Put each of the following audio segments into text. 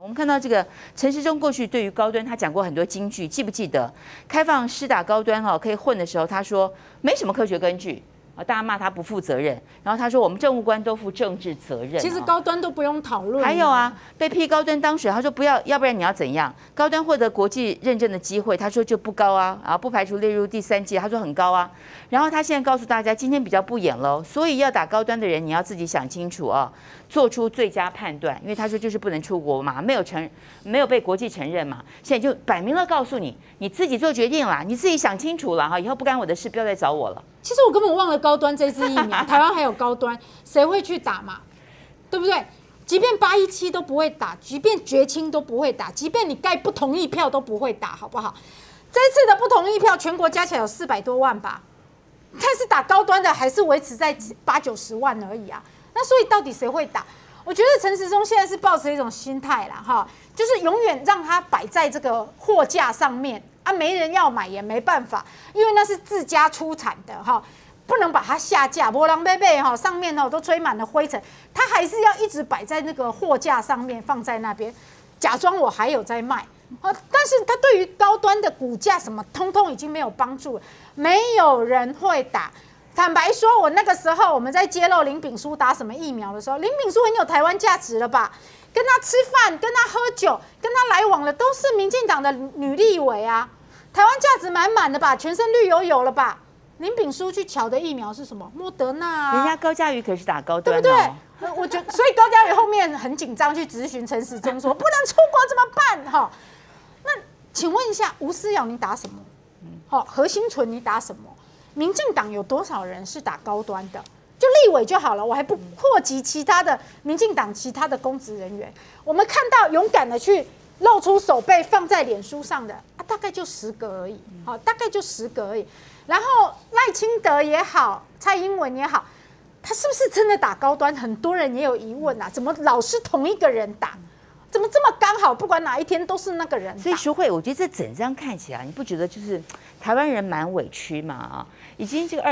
我们看到这个陈时中过去对于高端，他讲过很多金句，记不记得？开放施打高端可以混的时候，他说没什么科学根据。大家骂他不负责任，然后他说我们政务官都负政治责任。 其实高端都不用讨论。 还有啊，被批高端当水，他说不要，要不然你要怎样？高端获得国际认证的机会，他说就不高啊，不排除列入第3季，他说很高啊。然后他现在告诉大家，今天比较不演喽，所以要打高端的人，你要自己想清楚啊，做出最佳判断，因为他说就是不能出国嘛，没有被国际承认嘛，现在就摆明了告诉你，你自己做决定啦，你自己想清楚了哈，以后不干我的事，不要再找我了。 其实我根本忘了高端这支疫苗，台湾还有高端，谁会去打嘛？对不对？即便817都不会打，即便绝清都不会打，即便你盖不同意票都不会打，好不好？这次的不同意票，全国加起来有400多万吧，但是打高端的还是维持在80-90万而已啊。那所以到底谁会打？我觉得陈时中现在是抱持一种心态啦，哈，就是永远让它摆在这个货架上面。没人要买也没办法，因为那是自家出产的哈，不能把它下架。波浪贝贝哈，上面都吹满了灰尘，它还是要一直摆在那个货架上面，放在那边，假装我还有在卖。但是它对于高端的股价什么，通通已经没有帮助了，没有人会打。坦白说，我那个时候我们在揭露林炳书打什么疫苗的时候，林炳书很有台湾价值了吧？跟他吃饭、跟他喝酒、跟他来往的都是民进党的女立委啊，台湾价值满满的吧？全身绿油油了吧？林炳书去抢的疫苗是什么？莫德纳啊， 人家高嘉瑜可是打高端， 对不对？我觉得，所以高嘉瑜后面很紧张去质询陈时中说不能出国怎么办？哈，那请问一下，吴思瑶你打什么？何欣纯你打什么？民进党有多少人是打高端的？就立委就好了，我还不扩及其他的民进党其他的公职人员。我们看到勇敢的去露出手背放在脸书上的大概就10个而已，大概就10个而已。然后赖清德也好，蔡英文也好，他是不是真的打高端？很多人也有疑问啊，怎么老是同一个人打？怎么这么刚好？不管哪一天都是那个人打。 所以淑慧，我觉得这整张看起来，你不觉得就是台湾人蛮委屈嘛？已经这个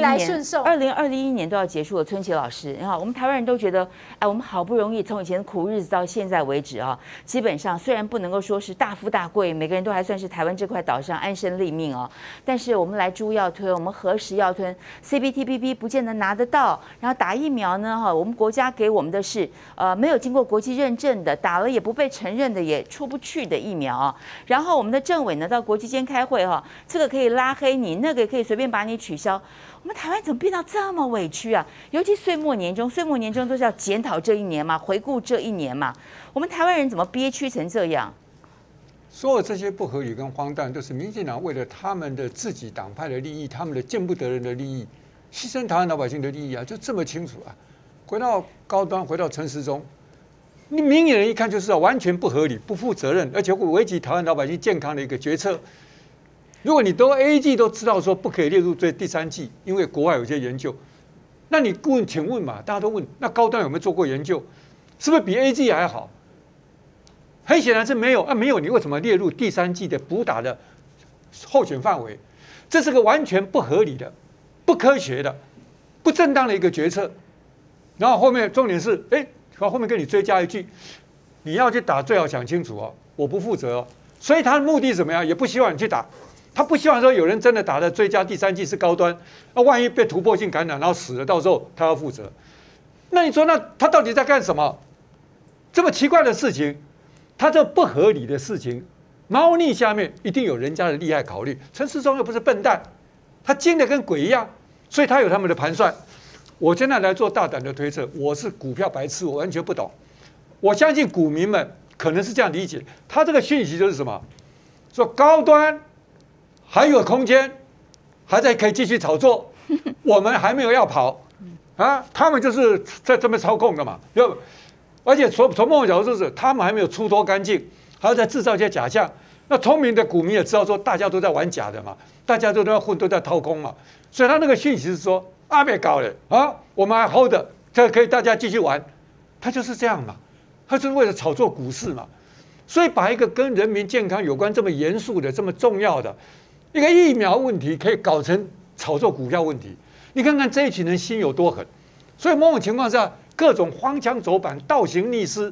2021年都要结束了，春琪老师，然后我们台湾人都觉得，我们好不容易从以前的苦日子到现在为止啊，基本上虽然不能够说是大富大贵，每个人都还算是台湾这块岛上安身立命哦，但是我们来猪要吞，我们何时要吞 CPTPP 不见得拿得到，然后打疫苗呢，我们国家给我们的是没有经过国际认证的，打了也不被承认的，也出不去的疫苗啊，然后我们的政委呢到国际间开会这个可以拉黑你，那个可以随便把你取消。我们台湾怎么变到这么委屈啊？尤其岁末年终都是要检讨这一年嘛，回顾这一年嘛。我们台湾人怎么憋屈成这样？ 所有这些不合理跟荒诞，都是民进党为了他们的自己党派的利益，他们的见不得人的利益，牺牲台湾老百姓的利益啊，就这么清楚啊。回到高端，回到陈时中，你明眼人一看就知道，完全不合理、不负责任，而且会危及台湾老百姓健康的一个决策。如果你都 AG 都知道说不可以列入第3剂，因为国外有些研究，那你请问嘛，大家都问，那高端有没有做过研究？是不是比 AG 还好？很显然是没有啊，没有，你为什么列入第3剂的补打的候选范围？这是个完全不合理的、不科学的、不正当的一个决策。然后后面重点是，后面跟你追加一句，你要去打最好想清楚哦，我不负责哦。所以他的目的怎么样？也不希望你去打。他不希望说有人真的打的追加第3剂是高端，那万一被突破性感染然后死了，到时候他要负责。那你说，那他到底在干什么？这么奇怪的事情，他这不合理的事情，猫腻下面一定有人家的利害考虑。陈时中又不是笨蛋，他精的跟鬼一样，所以他有他们的盘算。我现在来做大胆的推测，我是股票白痴，我完全不懂。我相信股民们可能是这样理解，他这个讯息就是什么？说高端还有空间，还在可以继续炒作，我们还没有要跑啊！他们就是在这边操控的嘛，而且从某种角度就是，他们还没有出脱干净，还要再制造一些假象。那聪明的股民也知道说，大家都在玩假的嘛，大家都在混，都在掏空嘛，所以他那个讯息是说，别搞了啊，我们还 hold 着，这可以大家继续玩，他就是这样嘛，他就是为了炒作股市嘛，所以把一个跟人民健康有关这么严肃的、这么重要的一个疫苗问题，可以搞成炒作股票问题，你看看这一群人心有多狠。所以某种情况下，各种荒腔走板、倒行逆施，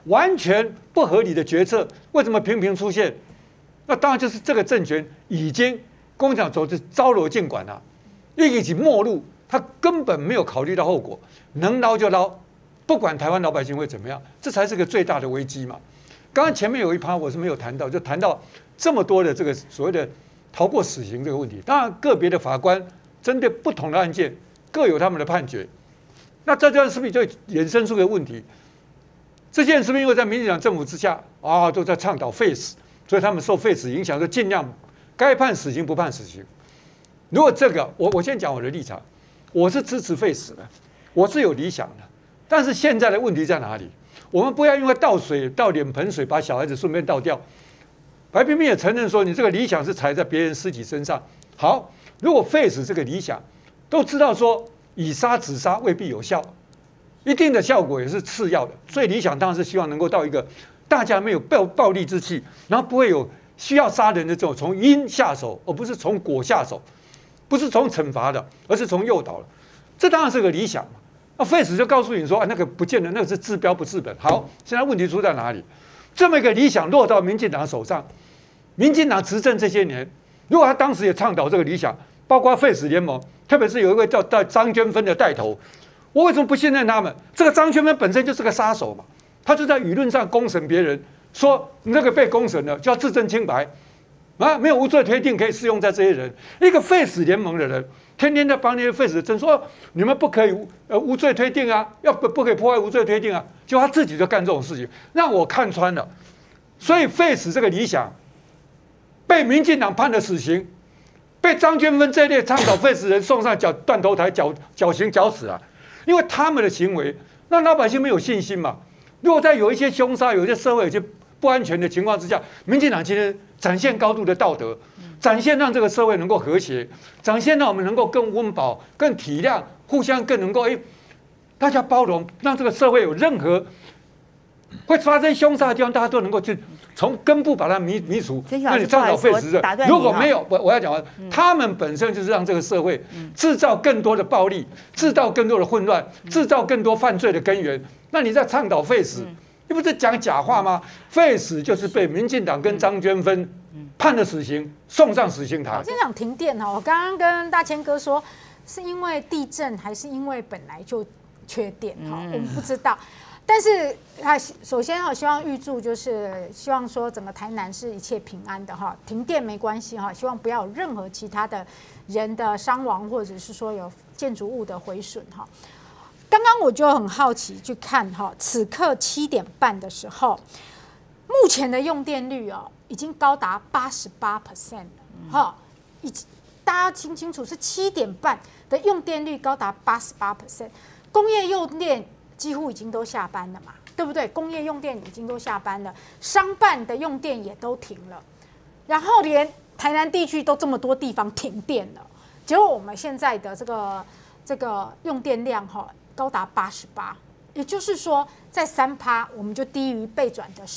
完全不合理的决策，为什么频频出现？那当然就是这个政权已经共产党组织招罗尽管了，一起末路，他根本没有考虑到后果，能捞就捞，不管台湾老百姓会怎么样，这才是个最大的危机嘛。刚刚前面有一趴我是没有谈到，就谈到这么多的这个所谓的逃过死刑这个问题。当然，个别的法官针对不同的案件各有他们的判决，那这样是不是就衍生出个问题？这些人是不是因为在民进党政府之下啊，都在倡导废死？所以他们受废死影响，就尽量该判死刑不判死刑。如果这个，我先讲我的立场，我是支持废死的，我是有理想的。但是现在的问题在哪里？我们不要因为倒脸盆水，把小孩子顺便倒掉。白冰冰也承认说，你这个理想是踩在别人尸体身上。好，如果废死这个理想，都知道说以杀止杀未必有效，一定的效果也是次要的。最理想当然是希望能够到一个大家没有暴力之气，然后不会有需要杀人的这种从因下手，而不是从果下手，不是从惩罚的，而是从诱导的。这当然是个理想嘛。那废死就告诉你说，那个不见得，那个是治标不治本。好，现在问题出在哪里？这么一个理想落到民进党手上，民进党执政这些年，如果他当时也倡导这个理想，包括废死联盟，特别是有一位叫张娟芬的带头，我为什么不信任他们？这个张娟芬本身就是个杀手嘛，他就在舆论上公审别人，说你那个被公审了就要自证清白啊，没有无罪推定可以适用在这些人。一个废死联盟的人，天天在帮那些废死的证说你们不可以无罪推定啊，不可以破坏无罪推定啊，结果他自己就干这种事情，让我看穿了。所以废死这个理想被民进党判了死刑，被张娟芬这一类倡导废死人送上断头台绞刑绞死啊，因为他们的行为让老百姓没有信心嘛。如果在有一些凶杀、有一些社会有些不安全的情况之下，民进党今天展现高度的道德，展现让这个社会能够和谐，展现让我们能够更温饱、更体谅，互相更能够大家包容，让这个社会有任何会发生凶杀的地方，大家都能够去从根部把它搣除。那你倡导废死的，如果没有，我要讲完，他们本身就是让这个社会制造更多的暴力，制造更多的混乱，制造更多犯罪的根源。那你在倡导废死，你不是讲假话吗？废死就是被民进党跟张娟芬判了死刑，送上死刑台。 我先讲停电哈，我刚刚跟大千哥说，是因为地震还是因为本来就缺电哈？我们不知道。但是首先希望预祝就是希望说整个台南是一切平安的哈，停电没关系哈，希望不要有任何其他的人的伤亡或者是说有建筑物的毁损哈。刚刚我就很好奇去看哈，此刻7点半的时候，目前的用电率已经高达88% 了哈，大家听清楚是7点半的用电率高达88%，工业用电几乎已经都下班了嘛，对不对？工业用电已经都下班了，商办的用电也都停了，然后连台南地区都这么多地方停电了，结果我们现在的这个用电量高达88%，也就是说在3%我们就低于备转的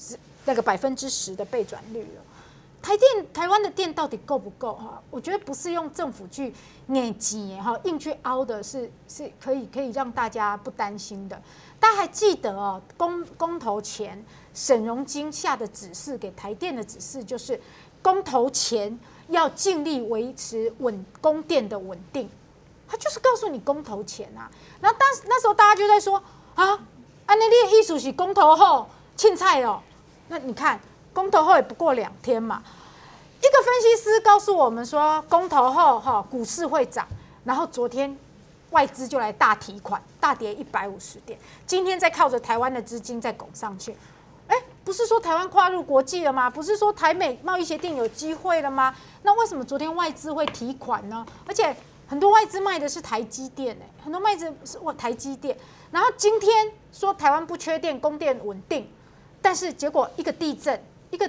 10%的备转率了。台湾的电到底够不够哈？我觉得不是用政府去硬挤硬去凹的，是可以让大家不担心的。大家还记得公投前沈荣津下的指示给台电的指示就是公投前要尽力维持供电的稳定，他就是告诉你公投前啊。然后那时候大家就在说啊，那你的意思是公投后凊彩哦？那你看公投后也不过2天嘛。一个分析师告诉我们说，公投后股市会涨，然后昨天外资就来大提款，大跌150点，今天再靠着台湾的资金再拱上去。不是说台湾跨入国际了吗？不是说台美贸易协定有机会了吗？那为什么昨天外资会提款呢？而且很多外资卖的是台积电，很多卖的是台积电。然后今天说台湾不缺电，供电稳定，但是结果一个地震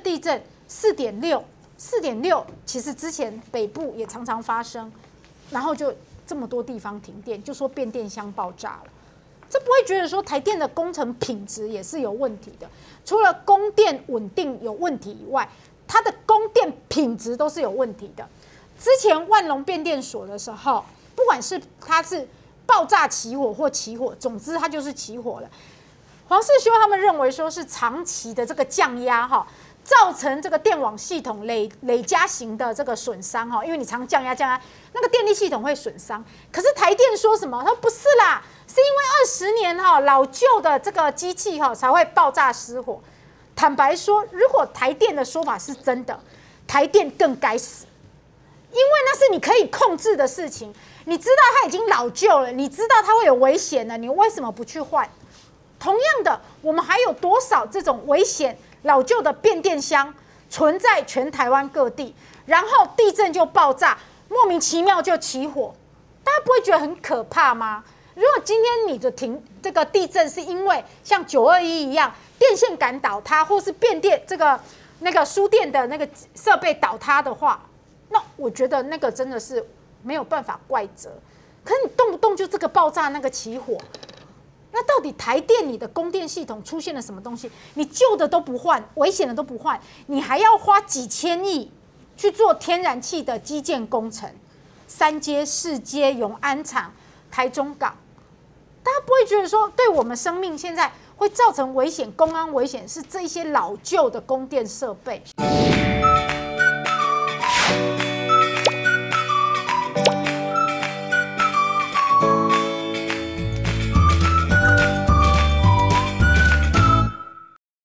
4.6，其实之前北部也常常发生，然后就这么多地方停电，就说变电箱爆炸了。这不会觉得说台电的工程品质也是有问题的？除了供电稳定有问题以外，它的供电品质都是有问题的。之前万隆变电所的时候，不管是它是爆炸起火或起火，总之它就是起火了。 黄世修他们认为说是长期的这个降压哈，造成这个电网系统累加型的这个损伤哈，因为你常降压，那个电力系统会损伤。可是台电说什么？他说不是啦，是因为20年哈老旧的这个机器哈才会爆炸失火。坦白说，如果台电的说法是真的，台电更该死，因为那是你可以控制的事情。你知道它已经老旧了，你知道它会有危险了，你为什么不去换？同样的，我们还有多少这种危险老旧的变电箱存在全台湾各地，然后地震就爆炸，莫名其妙就起火，大家不会觉得很可怕吗？如果今天你的这个地震是因为像921一样电线杆倒塌，或是变电那个输电的那个设备倒塌的话，那我觉得那个真的是没有办法怪责。可是你动不动就这个爆炸那个起火，那到底台电你的供电系统出现了什么东西？你旧的都不换，危险的都不换，你还要花几千亿去做天然气的基建工程，3接、4接、永安厂、台中港，大家不会觉得说对我们生命现在会造成危险、公安危险是这些老旧的供电设备？